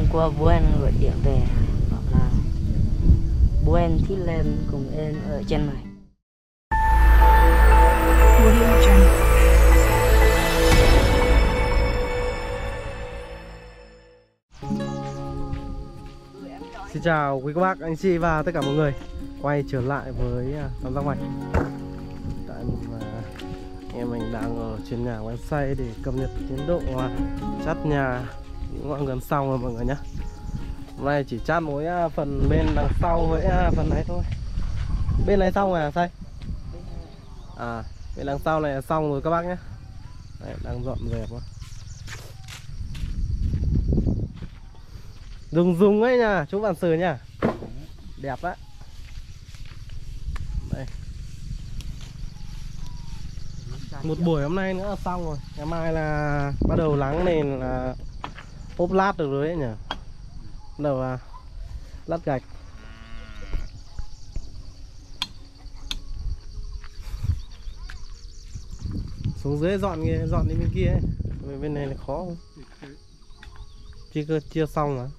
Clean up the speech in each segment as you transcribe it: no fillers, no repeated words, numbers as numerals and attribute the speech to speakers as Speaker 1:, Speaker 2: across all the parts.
Speaker 1: qua Buen gọi điện về bảo là Buen thích lên cùng em ở trên này.
Speaker 2: Xin chào quý các bác, anh chị và tất cả mọi người quay trở lại với Tam Giác Mạch. Tại em mình đang ở trên nhà quán xay để cập nhật tiến độ chát nhà cũng gần xong rồi mọi người nhé. Hôm nay chỉ chát mỗi phần bên đằng sau với phần này thôi. Bên này xong rồi à xay? À, bên đằng sau này là xong rồi các bác nhé. Đấy, đang dọn dẹp thôi. Dùng ấy nha, chú Vạn Sừ nha. Đẹp đấy. Đây. Một buổi hôm nay nữa là xong rồi. Ngày mai là bắt đầu nắng nên là ốp lát được rồi đấy nhỉ. Bắt đầu lát gạch. Xuống dưới dọn đi bên kia ấy. Bên này là khó không? Chưa xong mà.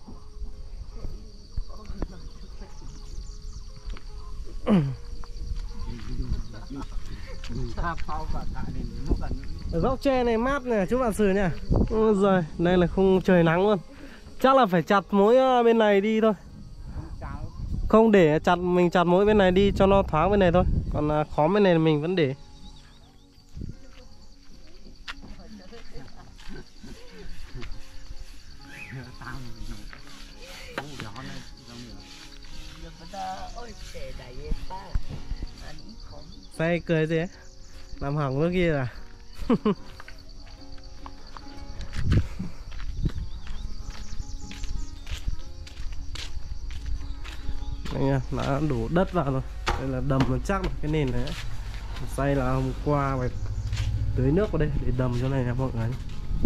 Speaker 2: Ở góc tre này mát nè chú Vạn Sừ nha. Rồi, đây là không trời nắng luôn. Chắc là phải chặt mỗi bên này đi thôi. Không để mình chặt mỗi bên này đi cho nó thoáng bên này thôi. Còn khóm bên này mình vẫn để. Say cười gì ấy? Làm hỏng nước kia à? Đây nha, đã đổ đất vào rồi. Đây là đầm nó chắc là cái nền này. Say là hôm qua phải tưới nước vào đây để đầm cho này nha mọi người.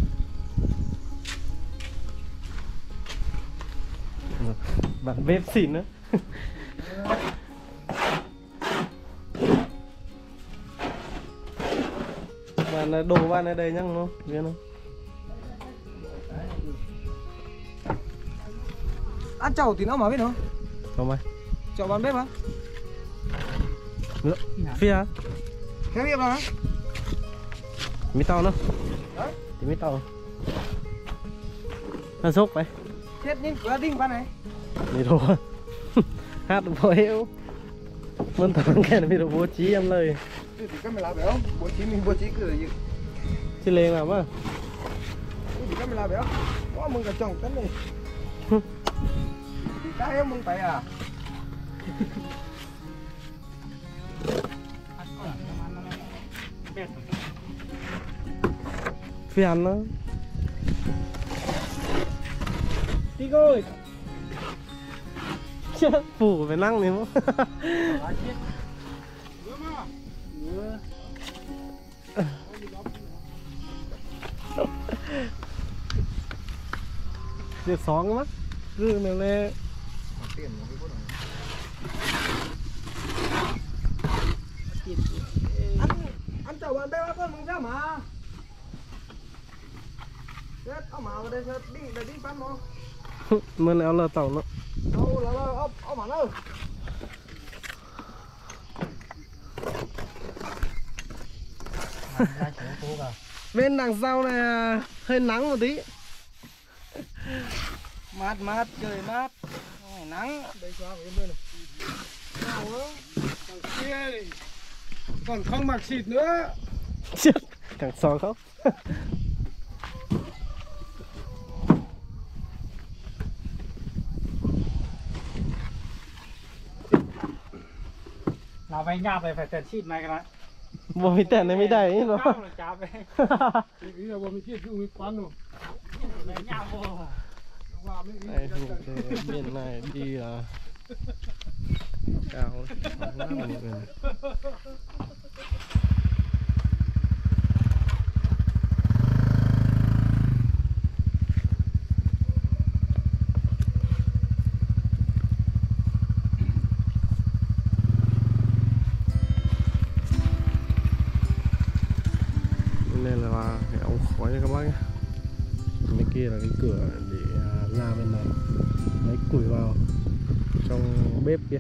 Speaker 2: Bạn bếp xịn nữa. Bạn đổ bạn ở đây nhá không? Biết không?
Speaker 3: Ăn chậu thì nó mà biết không?
Speaker 2: Không mày.
Speaker 3: Chậu bán bếp hả?
Speaker 2: Được. Phía hả?
Speaker 3: Cái bếp nào?
Speaker 2: Mít tàu nữa.
Speaker 3: Đấy.
Speaker 2: Thì mít tàu. Ăn sốc vậy.
Speaker 3: Chết nhưng cửa đinh qua này.
Speaker 2: Đi đồ. Hát được vô hiệu. Muốn thằng cái này bị đồ bố trí em lời.
Speaker 3: Thì cái mày làm phải không? Bố trí mình bố trí cứ là gì?
Speaker 2: Chứ lên làm á.
Speaker 3: Thì cái mày làm phải không? Có mừng cả chồng tấn này. Thì cái em mừng phải à?
Speaker 2: Phi ăn nó.
Speaker 3: Tí ơi.
Speaker 2: Chết phủ phải năng này không? Diệt xó cái mắt. Cứ này lên.
Speaker 3: Ăn chậu bán bếp con mừng ra mà. Chết ông mà vào đây đi bán mò.
Speaker 2: Mưa này lơ tàu nó.
Speaker 3: Đâu là ông mà đâu.
Speaker 2: Bên đằng sau này hơi nắng một tí.
Speaker 3: Mát trời mát. Ngày nắng đây cho cái bên này. Nào á. Thằng kia này. Còn không mặc xịt nữa.
Speaker 2: Chết, càng xò khóc.
Speaker 3: Nào về nhà phải tẹt xịt này cái này.
Speaker 2: Bộ mình tẹn này mới đầy ấy nó.
Speaker 3: Ý là bộ mình kia cứ quán rồi.
Speaker 2: Đây, bên này đi cao lắm mọi người. Nên là cái ống khói nha các bác nhé. Bên kia là cái cửa để nhà bên này lấy củi vào trong bếp kia.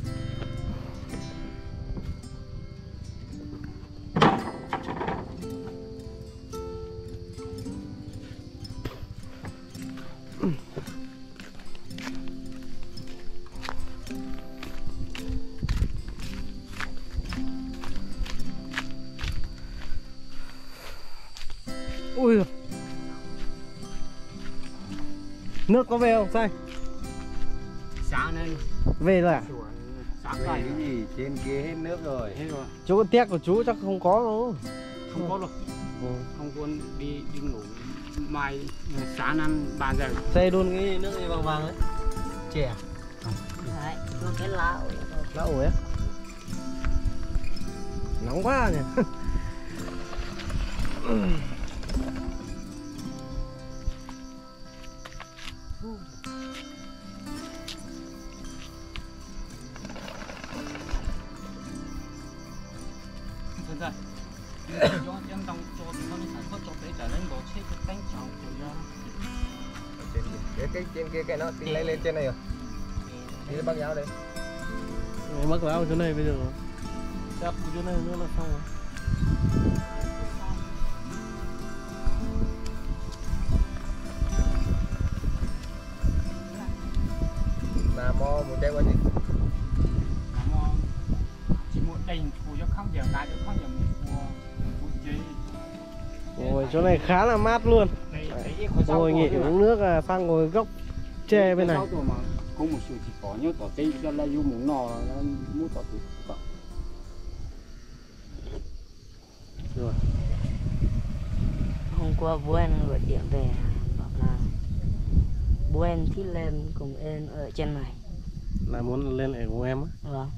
Speaker 2: Ui giời. Nước có về không Say?
Speaker 3: Sáng nên
Speaker 2: Về rồi à?
Speaker 3: sáng
Speaker 4: Về
Speaker 3: cày
Speaker 4: cái gì trên kia hết nước rồi.
Speaker 3: hết rồi,
Speaker 2: Chỗ con téc của chú chắc không có đâu.
Speaker 3: không có luôn,
Speaker 2: Ừ.
Speaker 3: không quân đi ngủ mai sáng ăn 3 giờ.
Speaker 2: Say đun cái nước này vàng vàng đấy. Chè.
Speaker 1: Đấy, nó cái lão
Speaker 2: Lão ổi á. Nóng quá nhỉ.
Speaker 3: Hiện tại cho em đồng cho nó sản xuất cho tới trở nên có chế cái cánh trọng của ra.
Speaker 4: Cái trên kia cái nó tin lấy lên trên này rồi. Đi lên bác giáo đây.
Speaker 2: Mắc lão ở chỗ này bây giờ. Chắp chỗ này nữa là xong rồi.
Speaker 4: Mà mò một chai qua gì?
Speaker 3: Mà chỉ một đỉnh thủ cho không giờ cái được không giờ một chế.
Speaker 2: Ôi chỗ này khá là mát luôn. Ngồi nghỉ uống nước à, sang ngồi góc tre bên này.
Speaker 3: Có một số chỉ có nhớ tỏ tây cho là yêu muốn nò nó muốn tỏ tây.
Speaker 2: Rồi.
Speaker 1: hôm qua bố anh gọi điện về bảo là bố anh thích lên cùng em ở trên này.
Speaker 2: Là muốn lên ở cùng em á.
Speaker 1: Vâng.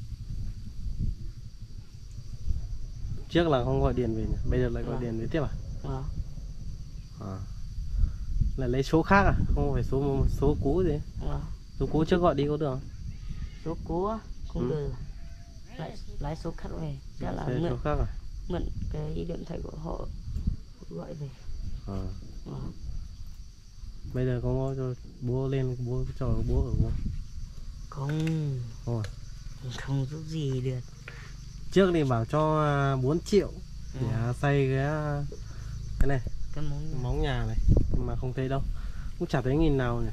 Speaker 2: Trước là không gọi điện về nhỉ? Bây giờ lại gọi
Speaker 1: Vâng.
Speaker 2: điện về tiếp à?
Speaker 1: Vâng.
Speaker 2: À. Là lấy số khác à? Không phải số cũ gì?
Speaker 1: Vâng.
Speaker 2: Số cũ trước gọi đi có được không?
Speaker 1: Số cũ á, không
Speaker 2: Ừ.
Speaker 1: được, lái số khác về, chắc là
Speaker 2: Số
Speaker 1: mượn
Speaker 2: khác à?
Speaker 1: mượn cái điện thoại của họ gọi về.
Speaker 2: À.
Speaker 1: Vâng.
Speaker 2: Bây giờ có cho bố lên, bố cho bố ở không?
Speaker 1: Không,
Speaker 2: Rồi.
Speaker 1: không giúp gì được.
Speaker 2: Trước thì bảo cho 4 triệu để xây cái này,
Speaker 1: Cái món
Speaker 2: móng nhà này, nhưng mà không thấy đâu, cũng chả thấy nghìn nào nhỉ.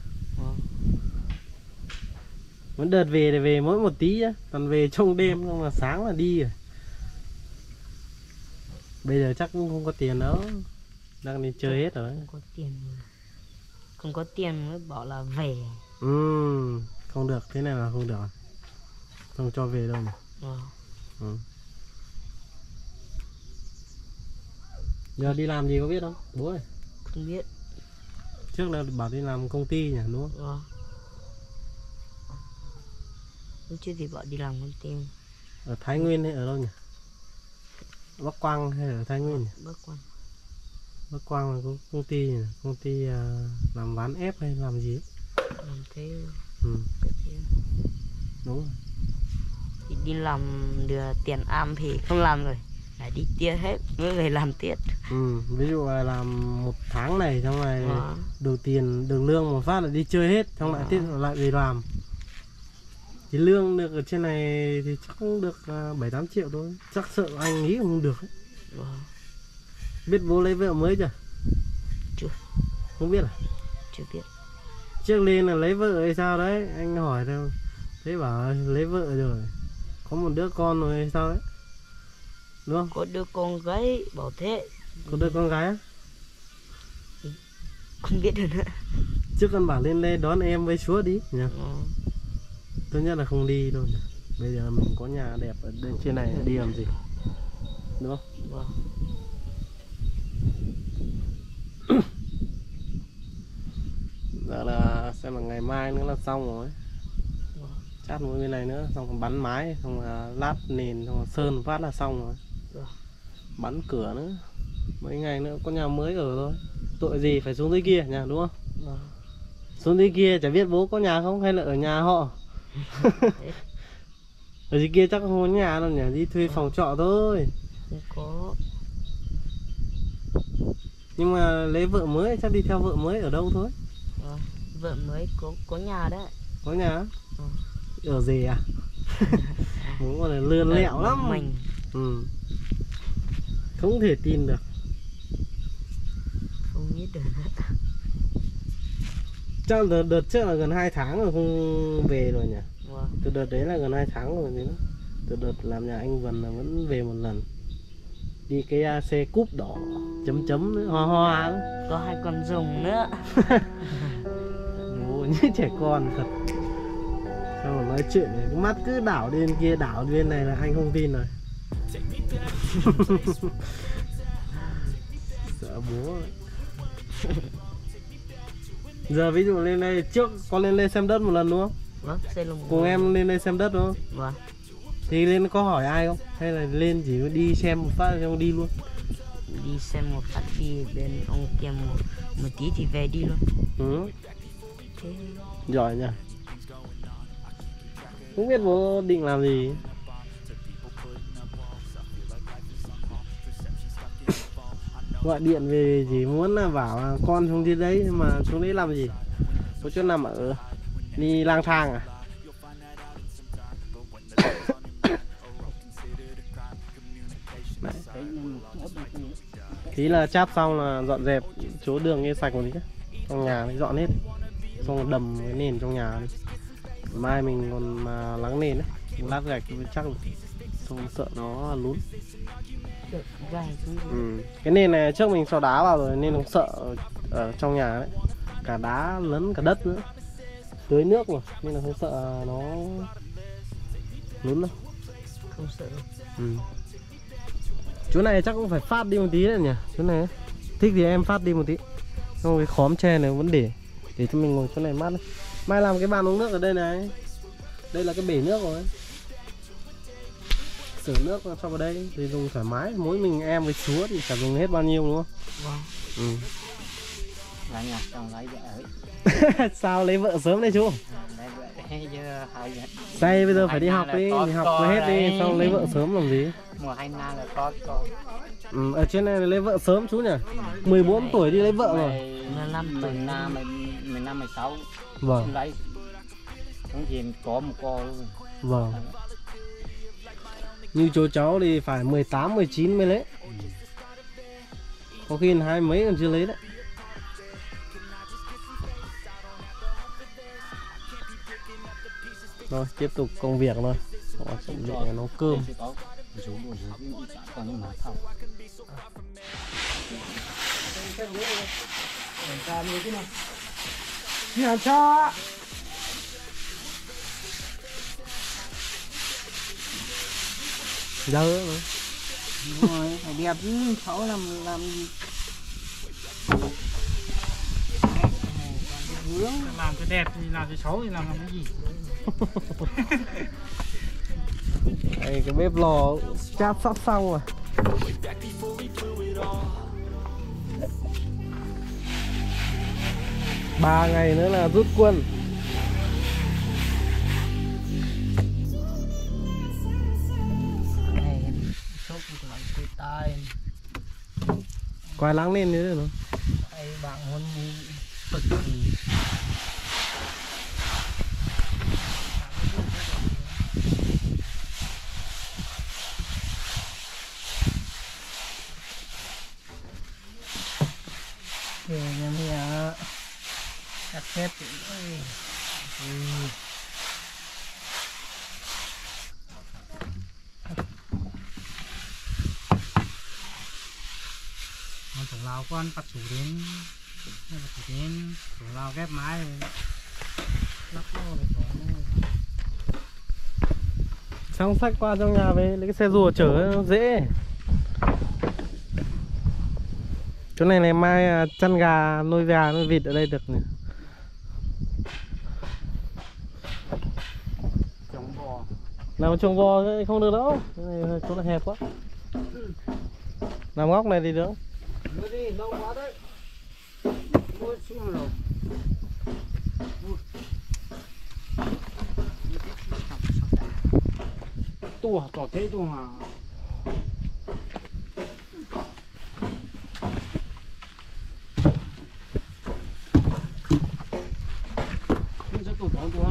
Speaker 2: Vẫn đợt về thì về mỗi một tí á, còn về trong đêm xong là sáng là đi rồi. Bây giờ chắc cũng không có tiền đâu, đang đi chơi hết rồi.
Speaker 1: không có tiền, không có tiền mới bảo là về.
Speaker 2: Không được, thế này là không được, không cho về đâu mà. Giờ đi làm gì có biết không bố ơi?
Speaker 1: Không biết.
Speaker 2: Trước là bảo đi làm công ty nhỉ, đúng không?
Speaker 1: Lúc trước thì bảo đi làm công ty.
Speaker 2: Ở Thái Nguyên hay ở đâu nhỉ? Bắc Quang hay ở Thái Nguyên nhỉ?
Speaker 1: Bắc Quang.
Speaker 2: Bắc Quang là có công ty nhỉ? Công ty làm ván ép hay làm gì ấy?
Speaker 1: Làm thế.
Speaker 2: Đúng rồi.
Speaker 1: Thì đi làm được tiền am thì không làm rồi, phải đi tiết hết mới về làm tiết.
Speaker 2: Ví dụ là làm một tháng này xong rồi đầu tiền được lương một phát là đi chơi hết, xong lại tiếp lại về làm. Thì lương được ở trên này thì chắc cũng được 7-8 triệu thôi, chắc sợ anh nghĩ không được ấy. Biết bố lấy vợ mới chưa?
Speaker 1: Chưa.
Speaker 2: Không biết à?
Speaker 1: Chưa biết.
Speaker 2: Trước lên là lấy vợ hay sao đấy, anh hỏi đâu, thế bảo lấy vợ rồi, có một đứa con rồi hay sao đấy, đúng không?
Speaker 1: Có đứa con gái bảo thế.
Speaker 2: Có đứa con gái á?
Speaker 1: Không biết được nữa.
Speaker 2: Trước con bảo lên đây đón em với chúa đi nhỉ? Tốt nhất là không đi đâu nhỉ? Bây giờ mình có nhà đẹp ở đây trên này đi làm gì, đúng không?
Speaker 1: Vâng.
Speaker 2: Giờ là xem là ngày mai nữa là xong rồi. Chát mỗi bên này nữa, xong rồi bắn mái, xong rồi lát nền, xong rồi sơn phát là xong rồi. Bắn cửa nữa, mấy ngày nữa có nhà mới ở thôi. Tội gì phải xuống dưới kia nhà, đúng không? Xuống dưới kia chả biết bố có nhà không hay là ở nhà họ. Ở dưới kia chắc không có nhà đâu nhỉ, đi thuê phòng trọ thôi.
Speaker 1: Không có.
Speaker 2: Nhưng mà lấy vợ mới chắc đi theo vợ mới ở đâu thôi.
Speaker 1: Vợ mới có nhà đấy.
Speaker 2: Có nhà?
Speaker 1: Ừ.
Speaker 2: Ở gì à? Muốn gọi là lươn lẹo lắm.
Speaker 1: Mình.
Speaker 2: Ừ. Không thể tin được.
Speaker 1: Không nghĩ được.
Speaker 2: Chắc đợt trước là gần 2 tháng rồi không về rồi nhỉ?
Speaker 1: Vâng.
Speaker 2: Từ đợt đấy là gần 2 tháng rồi gì nữa. Từ đợt làm nhà anh Vân là vẫn về một lần. Đi cái xe cúp đỏ chấm chấm nữa, hoa hoa nữa.
Speaker 1: Có 2 con rồng nữa.
Speaker 2: Ngủ như trẻ con thật. Sao mà nói chuyện này, mắt cứ đảo đi bên kia, đảo đi bên này là anh không tin rồi. Sợ bố rồi. Giờ ví dụ lên đây, trước con lên đây xem đất một lần đúng không?
Speaker 1: Vâng, xe lồng.
Speaker 2: Cùng em lên đây xem đất đúng không?
Speaker 1: Vâng.
Speaker 2: Thì lên có hỏi ai không? Hay là lên chỉ đi xem một phát xong đi luôn?
Speaker 1: Đi xem một phát đi bên ông kia một tí thì về đi luôn.
Speaker 2: Ừ.
Speaker 1: Thế
Speaker 2: Giỏi nhỉ. Không biết bố định làm gì. Gọi điện về chỉ muốn là bảo là con xuống dưới đấy, nhưng mà xuống đấy làm gì? Có chỗ nằm ở, đi lang thang à? Đấy. Tí là chát xong là dọn dẹp chỗ đường nghe sạch một tí. Trong nhà mới dọn hết. Xong rồi đầm cái nền trong nhà đi. Mai mình còn lắng nền đấy, lát gạch chắc là không sợ nó lún.
Speaker 1: được gai xuống.
Speaker 2: Ừ. Cái nền này trước mình cho đá vào rồi nên không sợ ở trong nhà đấy. Cả đá lẫn cả đất nữa. Tưới nước mà nên là không sợ nó lún đâu.
Speaker 1: Không sợ đâu.
Speaker 2: Ừ. Chỗ này chắc cũng phải phát đi một tí đấy nhỉ. Chỗ này thích thì em phát đi một tí. Không cái khóm tre này vẫn để cho mình ngồi chỗ này mát đấy. Mai làm cái bàn uống nước ở đây này. Đây là cái bể nước rồi. Sửa nước cho vào đây thì dùng thoải mái. Mỗi mình em với chúa thì chả dùng hết bao nhiêu đúng không?
Speaker 1: Vâng.
Speaker 2: Ừ.
Speaker 1: Là nhà chồng lấy vợ ấy.
Speaker 2: Sao lấy vợ sớm đấy chú?
Speaker 1: Lấy vợ giờ hỏi vậy.
Speaker 2: Say bây giờ phải đi học đi, đi học hết đi, xong lấy vợ sớm làm gì?
Speaker 1: Mùa 2 năm là có con.
Speaker 2: Ừ, ở trên này lấy vợ sớm chú nhỉ? 14 tuổi đi lấy vợ rồi.
Speaker 1: 15 tuổi, 15 16.
Speaker 2: Vâng.
Speaker 1: Lấy. Cũng hiền có một con luôn.
Speaker 2: Vâng. Như chú cháu thì phải 18 19 mới lấy. Có khi 20 mấy còn chưa lấy đấy. Rồi tiếp tục công việc thôi. Họ chuẩn bị nấu cơm.
Speaker 3: Nhà cho.
Speaker 2: Dơ nữa.
Speaker 1: Rồi, phải đẹp chứ, cháu làm gì.
Speaker 3: Làm cho đẹp thì làm cho xấu thì làm cái gì?
Speaker 2: Đây, cái bếp lò chát sắp xong rồi. Ba ngày nữa là rút quân.
Speaker 1: Này, sốt của lại cây tai.
Speaker 2: Quay lắng lên nữa nữa.
Speaker 1: Ai bạn hôn cực kỳ. Để nhà mẹ cắt hết.
Speaker 3: Thủ lao con bắt chủ đến thủ lao ghép mái lắp lô để
Speaker 2: Xong xách qua trong nhà về lấy cái xe rùa chở nó dễ. Chỗ này này mai chăn gà, nuôi vịt ở đây được nhỉ.
Speaker 3: trồng bò.
Speaker 2: Làm trồng bò không được đâu. Cái này chỗ này hẹp quá. Làm góc này thì được.
Speaker 3: Đưa đi, lâu quá đấy. Mua xuống rồi. Tua, tỏ thế tua mà.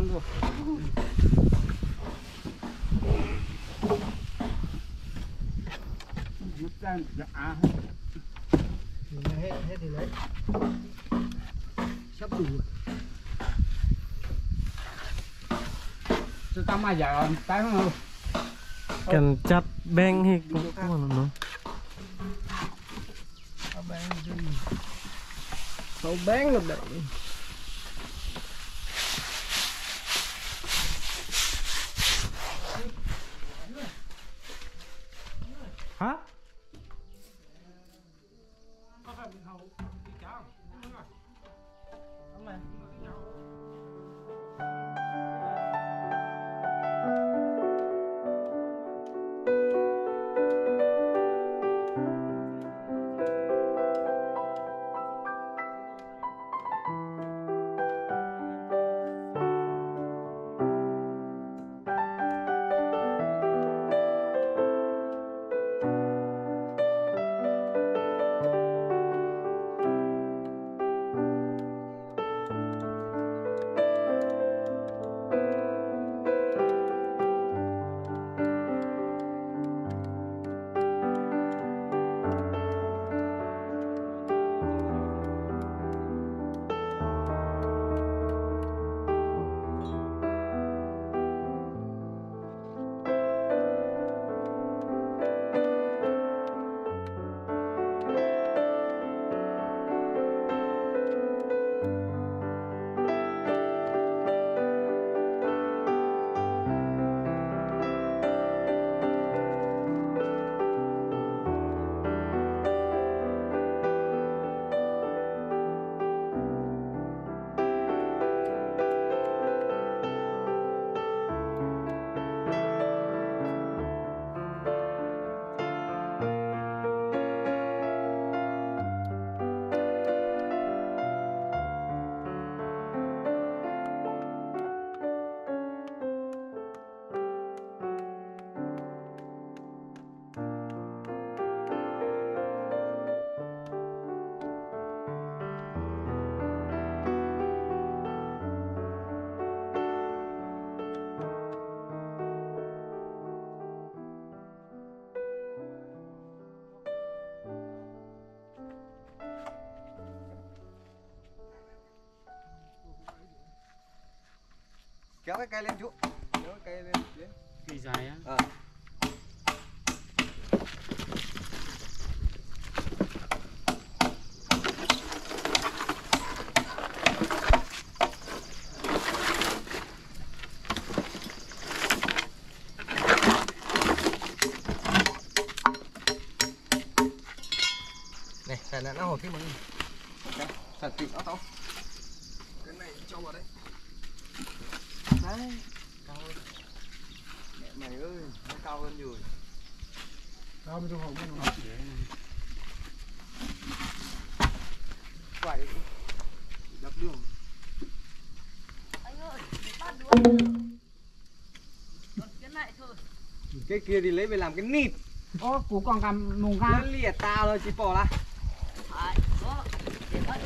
Speaker 3: luôn rồi. Hết thì lấy. Sắp đủ rồi. Sao tao mà giờ tao không?
Speaker 2: Cần chặt beng hay cũng còn nó.
Speaker 3: Sâu bén rồi đấy.
Speaker 2: Hả?
Speaker 4: Kéo cái cây lên chú. Kéo cái cây lên.
Speaker 3: Cây dài á.
Speaker 4: Này, cái này nó hồi cái mình. Sạch tịt nó tao. Cái này cho vào đây. Đấy, cao hơn. Mẹ mày ơi, nó cao hơn rồi.
Speaker 3: Cao bên trong hồng nó để
Speaker 4: Quậy đập đường.
Speaker 1: Anh ơi, bắt đuôi. Cái này thôi.
Speaker 4: Cái kia thì lấy về làm cái nịt.
Speaker 3: Ô, cú còn cầm mùng
Speaker 4: Nó
Speaker 3: ga.
Speaker 4: lìa tao rồi chị bỏ ra.
Speaker 1: Phải, đó. Để bắt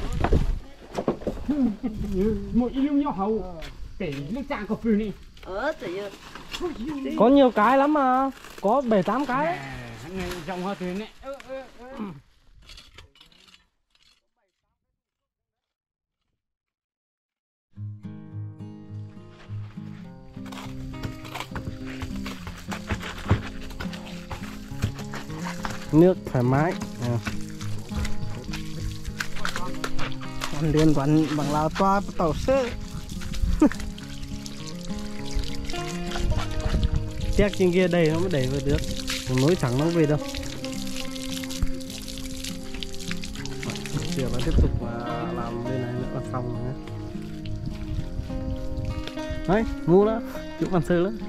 Speaker 1: đuôi.
Speaker 3: Một yêu nhau hầu. Để nước chạm cà phê này.
Speaker 1: Tự nhiên.
Speaker 2: Có nhiều cái lắm mà. Có 7-8 cái đấy.
Speaker 3: Này dòng hoa thuyền này.
Speaker 2: Nước thoải mái. Còn liên quan bằng lao toa tàu sơ. Chắc trên kia đầy nó mới đẩy về được. Nối thẳng nó về đâu. Giờ nó tiếp tục làm bên này nữa là xong rồi nhé. Đấy, ngu đó, chụp bàn sơ đó.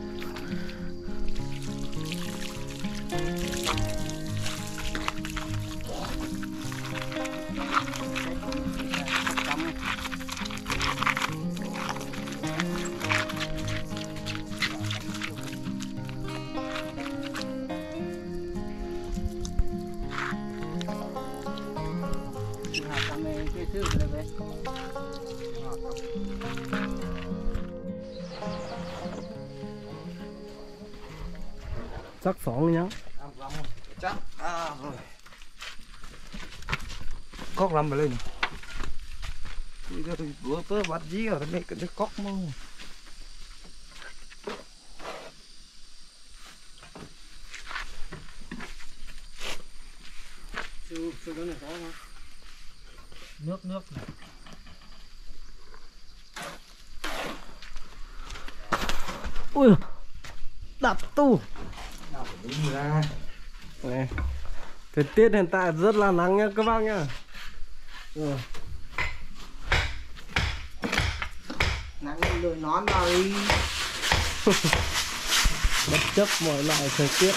Speaker 2: Chắc sóng nhá.
Speaker 4: Chắc. Rồi. Cóc lắm mà lên. Thì tôi bữa bắt dí ở đây cái cóc mà.
Speaker 3: Sư đó này có không? Nước này.
Speaker 2: Ui, đập tu.
Speaker 4: Ra.
Speaker 2: Này. Thời tiết hiện tại rất là nắng nha các bác nhá.
Speaker 3: Nắng lười nón vào đi.
Speaker 2: Bất chấp mọi loại thời tiết.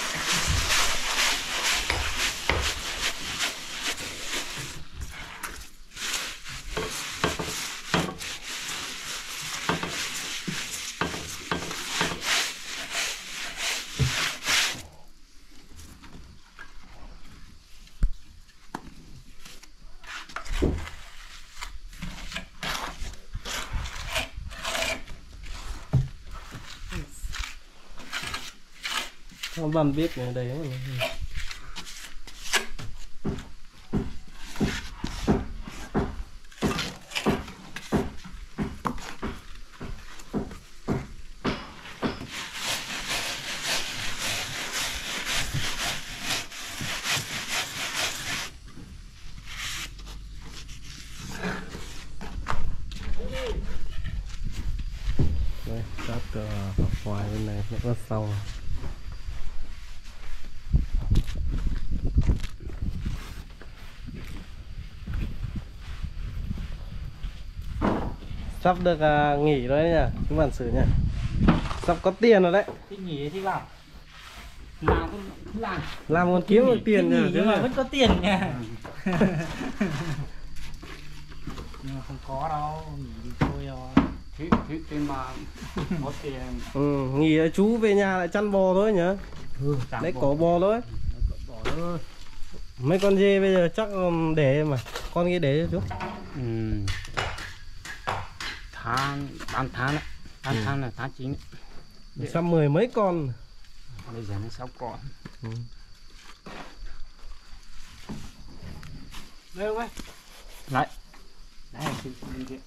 Speaker 2: Không bạn biết này đấy. Đây, cắt ngoài bên này nó rất xong. Sắp được nghỉ rồi đấy nhá, chúng bạn xử nhá. Sắp có tiền rồi đấy.
Speaker 1: Thích nghỉ thì vào. Làm
Speaker 2: còn kiếm được tiền nhá.
Speaker 1: nhưng mà vẫn có tiền nha. Nhưng mà không có đâu, nghỉ đi thôi rồi. Thứ tiền mà có tiền.
Speaker 2: Nghỉ chú về nhà lại chăn bò thôi nhá. Lấy cổ bò thôi. Mấy con dê bây giờ chắc để mà con kia để cho chú.
Speaker 1: Tháng là tháng 9.
Speaker 2: Sắp 10 mấy con.
Speaker 1: Bây giờ nó 6 con.
Speaker 3: Đây không ấy?
Speaker 1: Lại. Đây là bên kia.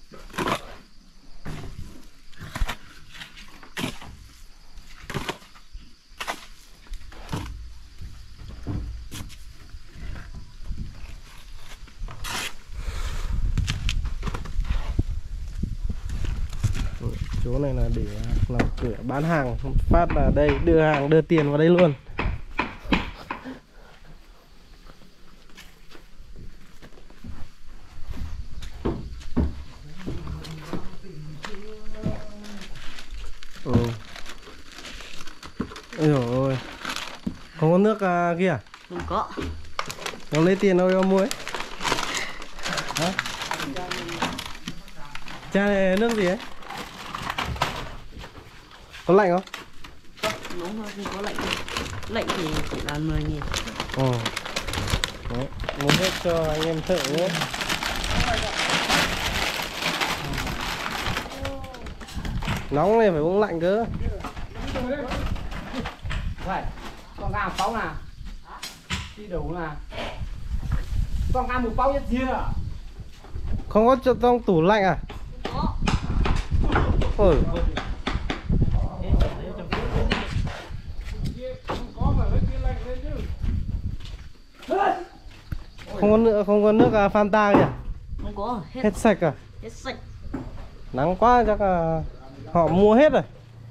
Speaker 2: Chỗ này là để làm cửa bán hàng, phát là đây đưa hàng đưa tiền vào đây luôn. Ôi dồi ôi, không có nước kia à?
Speaker 1: Không có.
Speaker 2: Nó lấy tiền đâu cho mua ấy? Hả? Cha này nước gì ấy? Có lạnh không?
Speaker 1: Nóng thôi, không có lạnh đâu. Lạnh thì chỉ là 10.000.
Speaker 2: Ồ. Đấy, mua hết cho anh em thợ nhé. Nóng này phải uống lạnh cơ.
Speaker 1: Vậy, con gà phóng nào. Đi đủ nào. Con gà một bao nhất chia.
Speaker 2: Không có cho trong tủ lạnh à?
Speaker 1: Có.
Speaker 2: Ôi. Không có nước Fanta kìa.
Speaker 1: Không có,
Speaker 2: Hết sạch à?
Speaker 1: hết sạch.
Speaker 2: Nắng quá chắc là họ mua hết rồi.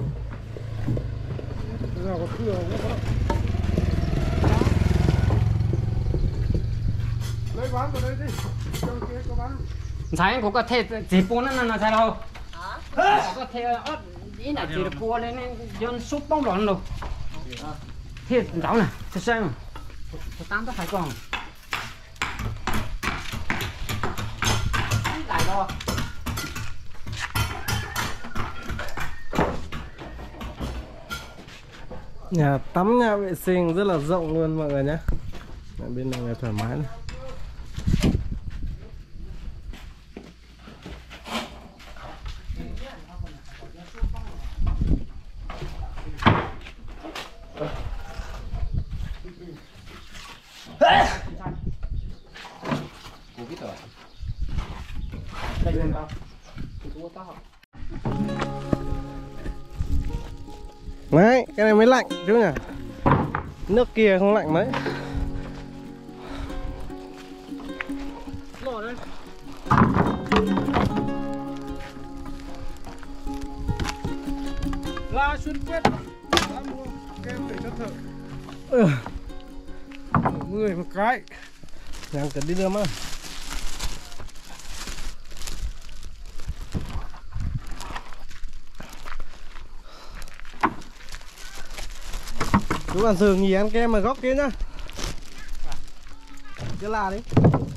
Speaker 3: Lấy bán vào đây đi. Cho kia có bán.
Speaker 1: Sáng cũng có thể chỉ buôn nó là sao đâu. Có thể ý là chỉ được cua lên dân súp bóng đòn rồi. Thì cháu này, thật xem. Tám phải còn. Lại đó.
Speaker 2: Nhà tắm, nhà vệ sinh rất là rộng luôn mọi người nhé. Bên này là thoải mái này.
Speaker 1: đây luôn đâu chúa to.
Speaker 2: Đấy, cái này mới lạnh chú nhỉ. Nước kia không lạnh mấy.
Speaker 1: Lò đây.
Speaker 3: La Xuân Quyết đã mua kem để cho thợ. 10 một cái.
Speaker 2: Đang cần đi đưa mà. Chú bạn sườn gì ăn kem mà góc kia nhá. Cứ la đi.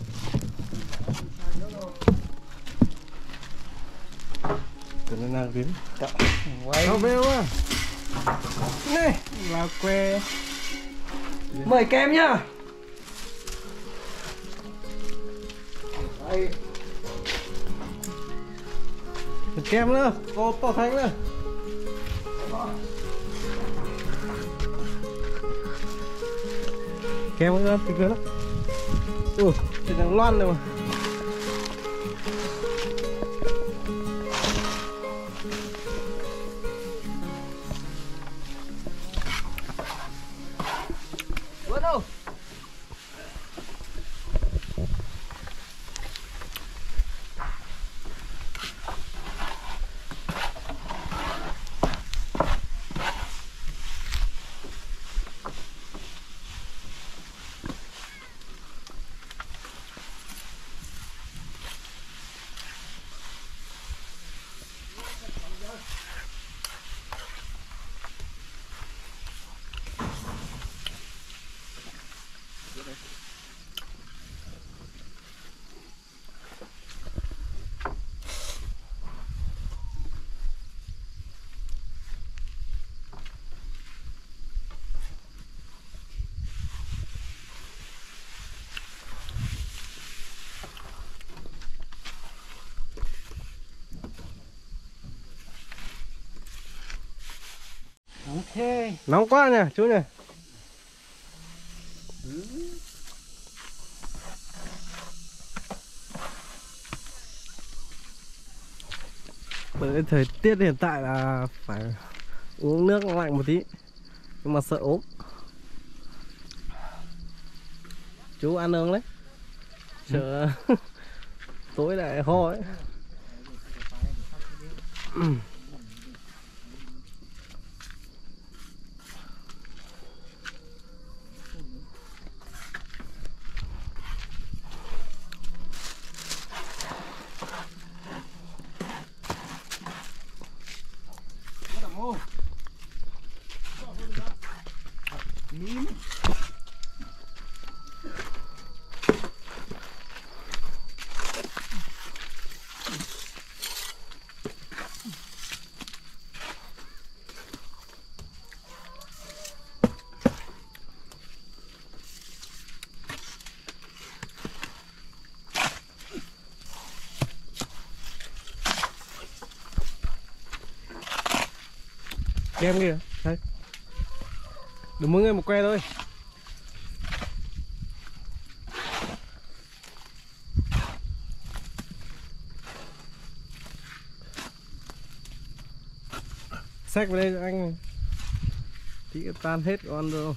Speaker 2: Cần lên nào kiếm.
Speaker 3: Quay. Không bêu à. Này là que.
Speaker 2: Mời kem nhá.
Speaker 3: Đây.
Speaker 2: Kem nữa, có bỏ thanh nữa. Kem nữa, tí nữa. Thì đang loan rồi mà.
Speaker 1: Bữa đâu? Ok.
Speaker 2: Nóng quá nhỉ, chú nhỉ. Bởi thời tiết hiện tại là phải uống nước lạnh một tí, nhưng mà sợ ốm. Chú ăn nướng đấy, sợ tối lại ho ấy. Kem kìa, đấy. Đừng mỗi người một que thôi. Xách vào đây cho anh. Tí tan hết con rồi.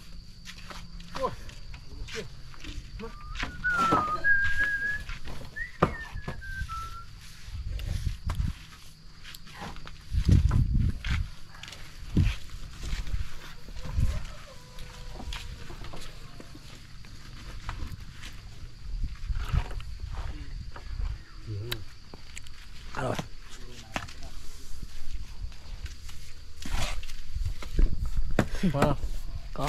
Speaker 2: Rồi. Wow. Có.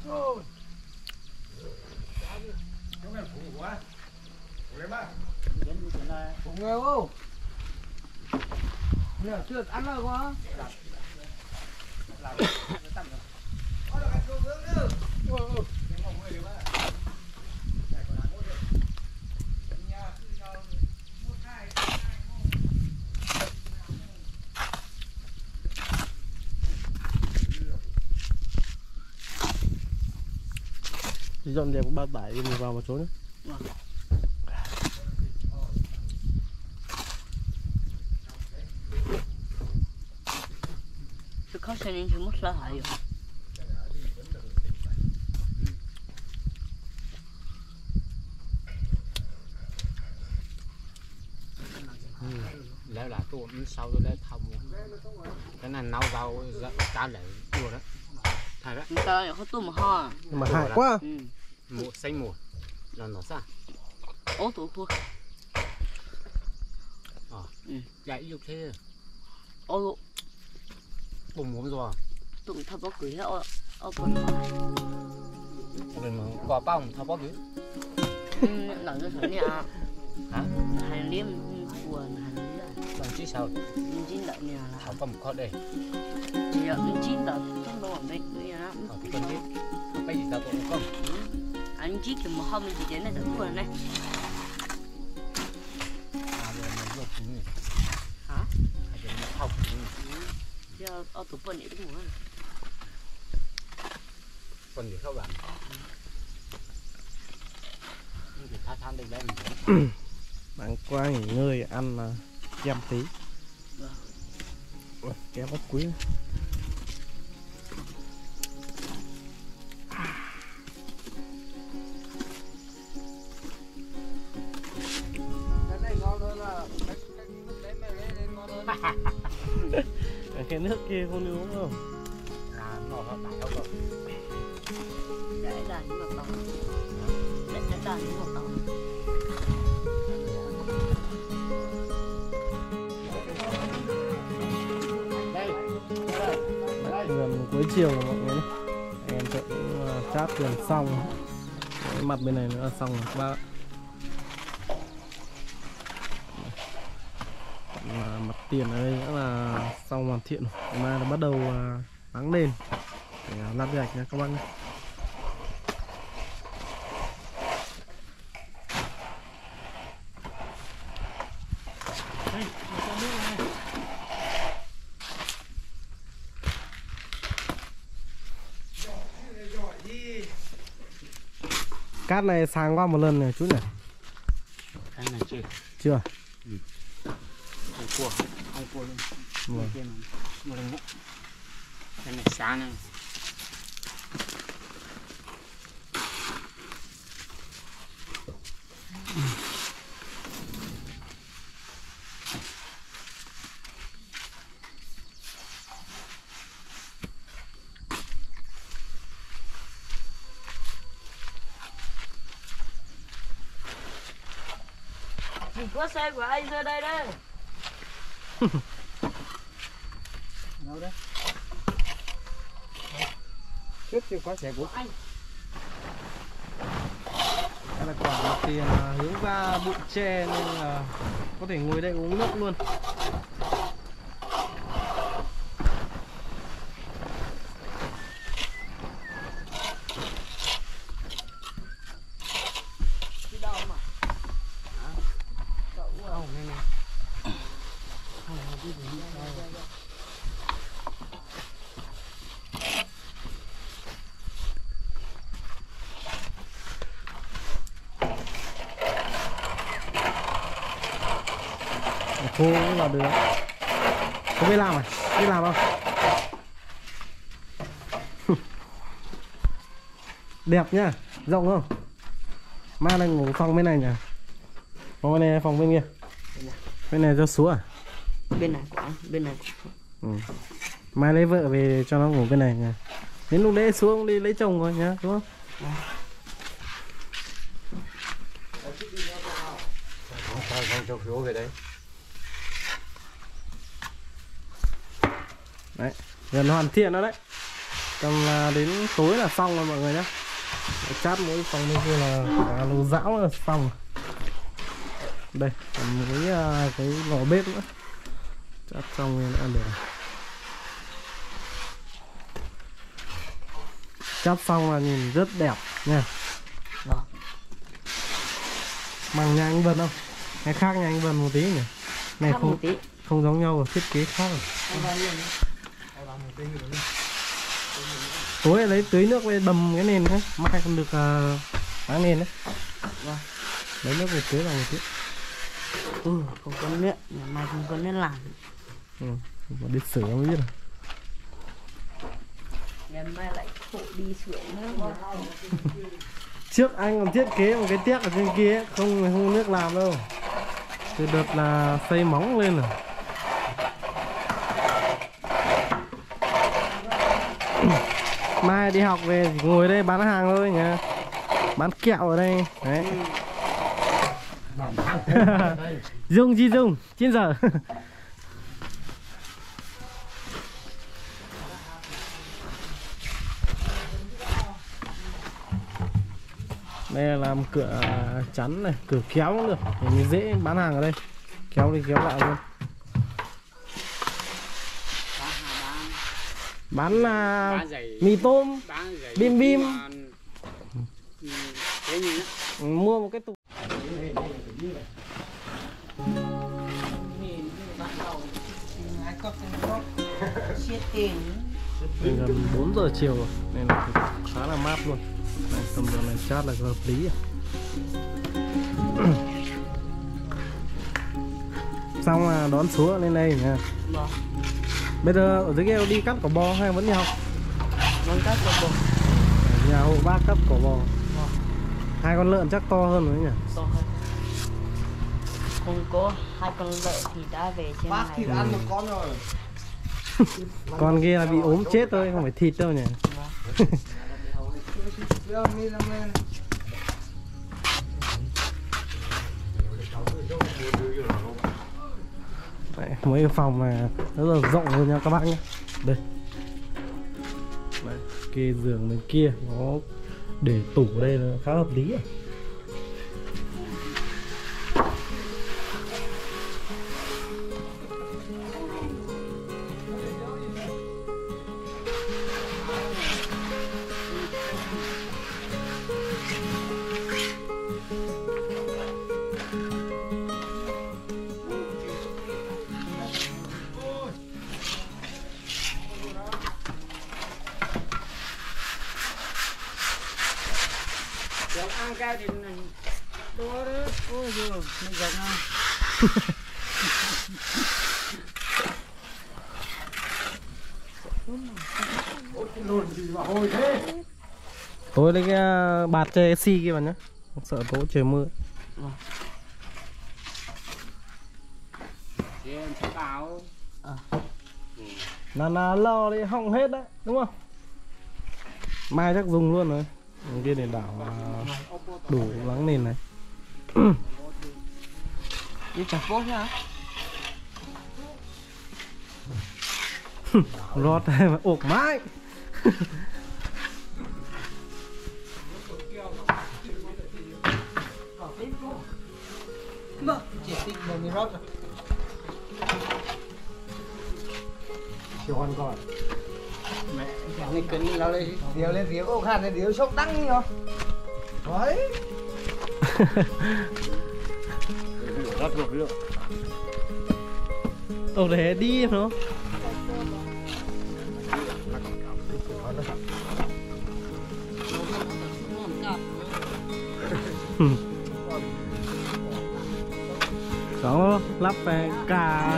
Speaker 3: Cũng nghèo không? Nè, chưa ăn rồi quá.
Speaker 2: Dọn dẹp bao tải mình vào một chỗ nữa.
Speaker 5: Có xe nên chúng mất là hại rồi.
Speaker 1: Lẽ là tôi sau tôi lấy thông cái này nấu rau cá lại chua đó thay đó
Speaker 5: Chúng ta có tôm hoa.
Speaker 2: Nhưng mà hại quá.
Speaker 1: mùa xanh mùa là nó sao
Speaker 5: Ố tủ thua.
Speaker 1: dạ yêu thế
Speaker 5: Ô
Speaker 1: bùng muốn rồi
Speaker 5: tụi thao bó cười hết. Ô con hoa.
Speaker 1: mình mà quả bông thao bó kiểu
Speaker 5: Lần nữa thôi nha.
Speaker 1: hả
Speaker 5: Hành liếm buồn hành liếm.
Speaker 1: bằng chứ sao
Speaker 5: Chín đợt nè là.
Speaker 1: thảo phẩm khó đây
Speaker 5: Chỉ là chín đợt trong đó bên kia á.
Speaker 1: ở cái con chứ cái gì tao cũng không
Speaker 5: Anh chỉ kiểu một hôm mình chỉ đến này tận buồn này.
Speaker 1: rồi mình vô cũng
Speaker 5: Hả?
Speaker 1: hay là nó học
Speaker 5: Chứ ô tủ buồn này đúng rồi.
Speaker 1: còn gì không bạn thì tha than đây mình
Speaker 2: Bạn qua nghỉ ngơi ăn kem tí. Ui, kem rất quý.
Speaker 3: Cái này ngon hơn là cái mày lên ngon hơn.
Speaker 2: Cái nước kia không uống không?
Speaker 1: là nó đại đâu rồi
Speaker 5: Để đàn những mặt tàu. Để đàn những mặt tàu.
Speaker 2: Gần cuối chiều rồi mọi người nhé. Em sẽ chát gần xong. Cái mặt bên này nữa là xong rồi các bác ạ. Mặt tiền ở đây nữa là xong hoàn thiện rồi. Ngày mai là bắt đầu nắng lên để lát gạch nha các bác nhé. Cát này sáng qua một lần này chút này.
Speaker 1: cái này chưa
Speaker 2: Chưa?
Speaker 1: không cua luôn
Speaker 2: Vâng.
Speaker 1: kia một lần nữa cái này sáng này
Speaker 5: Có xe của anh ra đây đây.
Speaker 1: đâu đấy
Speaker 3: Trước chìa khóa xe của anh.
Speaker 2: Đây là quả mặt tiền hướng ra bụi tre nên là có thể ngồi đây uống nước luôn.
Speaker 5: Đi đâu mà?
Speaker 1: đâu này này
Speaker 2: Khô cũng vào được. Có biết làm à? Biết làm không? Đẹp nhá, rộng không? Mai đang ngủ phòng bên này nhỉ? Phòng bên này phòng bên kia. Bên này cho xuống à?
Speaker 5: Bên này của anh, bên này của
Speaker 2: Mai lấy vợ về cho nó ngủ bên này nhỉ? Đến lúc đấy xuống đi lấy chồng rồi nhá, đúng không?
Speaker 1: không cho phiếu về đấy
Speaker 2: Đấy, gần hoàn thiện nó đấy. tầm là đến tối là xong rồi mọi người nhé. Chát mỗi phòng bên kia là cả lò rão là xong. Đây còn mấy cái lò bếp nữa, chát xong rồi đã được. Chát xong là nhìn rất đẹp nha.
Speaker 5: Đó.
Speaker 2: Bằng nhà anh Vân không? Hay khác nhà anh Vân một tí nhỉ? Này
Speaker 5: Khác
Speaker 2: không
Speaker 5: một tí.
Speaker 2: không giống nhau và thiết kế khác rồi. Tối lấy tưới nước về đầm cái nền đấy, mai còn được bán nền đấy.
Speaker 5: Vâng.
Speaker 2: Lấy nước về tưới vào một tí.
Speaker 5: Không có nước, ngày mai không có nước làm.
Speaker 2: Còn đi sửa mới biết rồi.
Speaker 5: Ngày mai lại phụ đi sửa nữa.
Speaker 2: Trước anh còn thiết kế một cái tiếc ở trên kia ấy, không nước làm đâu. Từ đợt là xây móng lên rồi. Mai đi học về chỉ ngồi đây bán hàng thôi nhá. Bán kẹo ở đây. Đấy. Dung chi dung 9 giờ. Đây là làm cửa chắn này, cửa kéo cũng được để mình dễ bán hàng ở đây. Kéo đi kéo lại luôn. Bán mì tôm, bim bim. Mua một cái tủ. Gần 4 giờ chiều rồi nên là khá là mát luôn. Đây, tầm giờ này chat là hợp lý. Xong là đón xuống lên đây nha. Bây giờ ở dưới kia đi cắt cỏ bò hay vẫn đi học?
Speaker 5: Vẫn cắt cỏ bò.
Speaker 2: Nhà hộ bác cắt cỏ bò. Hai con lợn chắc to hơn nữa nhỉ?
Speaker 5: To hơn. Không có hai con lợn thì đã về trên
Speaker 3: Bác
Speaker 5: này.
Speaker 3: thịt ăn một con rồi.
Speaker 2: Con kia là bị ốm chết thôi, không phải thịt đâu nhỉ? Đấy, mấy cái phòng này rất là rộng luôn nha các bác nhé. Đây. Đấy, kê giường bên kia nó để tủ ở đây là khá hợp lý à.
Speaker 1: Ăn cái thì đó đó, ôi giời, nó giật nó.
Speaker 2: Tối lấy cái bạt chơi xi kia mà nhá, sợ tối trời mưa.
Speaker 1: Thì em sẽ bảo
Speaker 2: Là lo đi hỏng hết đấy, đúng không? Mai chắc dùng luôn rồi. Kia để đảo đủ lắng nền này.
Speaker 5: Đi chặt bốt nhá.
Speaker 2: Rót mà ộp mãi.
Speaker 3: Chỉ tích một mình rót rồi. Chiều con còn.
Speaker 1: mẹ này cứng nó lên
Speaker 3: Điều lên tiếng ốc hạt này điều sốc đắng đi không? Đấy.
Speaker 1: rất ruột luôn.
Speaker 2: Ồ để đi nó. Đó lắp về cả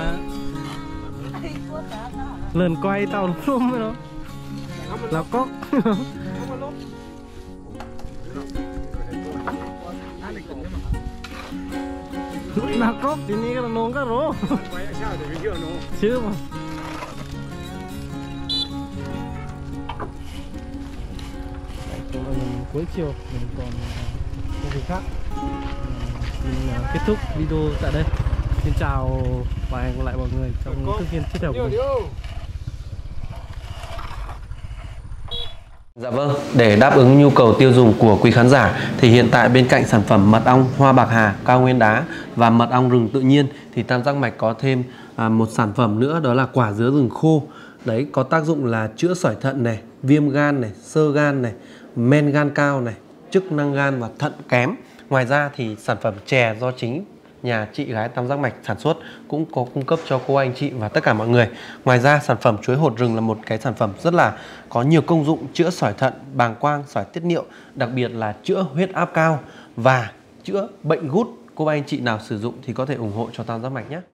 Speaker 2: lần quay tàu luôn với nó là cóc. Là cóc thì ní là nón cái rô chứ mà. Cuối chiều mình còn công việc khác. Mình kết thúc video tại đây. Xin chào và hẹn gặp lại mọi người trong thức phiên tiếp theo của mình. Dạ vâng, để đáp ứng nhu cầu tiêu dùng của quý khán giả thì hiện tại bên cạnh sản phẩm mật ong hoa bạc hà, cao nguyên đá và mật ong rừng tự nhiên thì Tam Giác Mạch có thêm một sản phẩm nữa, đó là quả dứa rừng khô. Đấy, có tác dụng là chữa sỏi thận này, viêm gan này, xơ gan này, men gan cao này, chức năng gan và thận kém. Ngoài ra thì sản phẩm chè do chính nhà chị gái Tam Giác Mạch sản xuất cũng có cung cấp cho cô anh chị và tất cả mọi người. Ngoài ra sản phẩm chuối hột rừng là một cái sản phẩm rất là có nhiều công dụng chữa sỏi thận, bàng quang, sỏi tiết niệu, đặc biệt là chữa huyết áp cao và chữa bệnh gút. Cô anh chị nào sử dụng thì có thể ủng hộ cho Tam Giác Mạch nhé.